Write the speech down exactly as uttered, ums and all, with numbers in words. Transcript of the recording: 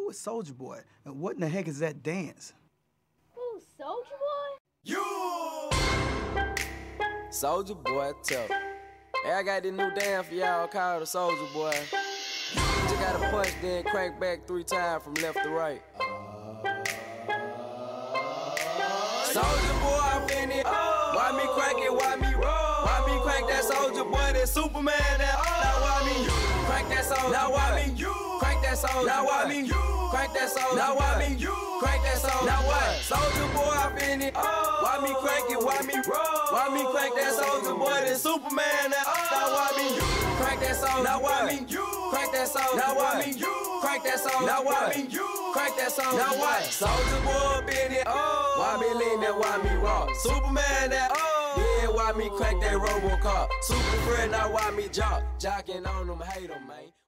Who is Soulja Boy? And what in the heck is that dance? Who, Soulja Boy? You! Soulja Boy tough. Hey, I got this new dance for y'all called the Soulja Boy. You just gotta punch, then crank back three times from left to right. Soulja Boy, I'm finna. Why me crank it? Why me roll? Why me crank that Soulja Boy? That Superman? That now why me crank that Soulja? Now why me crank that Soulja? Now why me crank that Soulja? Now why me crank that Soulja? Now what? Soulja Boy, I'm finna. Why me crank it? Why me roll? Why me crank that Soulja Boy? That Superman? That now why me crank that Soulja? Now why me crank that Soulja? Now why me crank that Soulja? Now why me crank that Soulja? Now what? Soulja Boy, finna. Why me lean that? Why me rock? Superman? That yeah, why me crank that Robocop? Super friend, now why me jock? Jocking on them, hate them, man.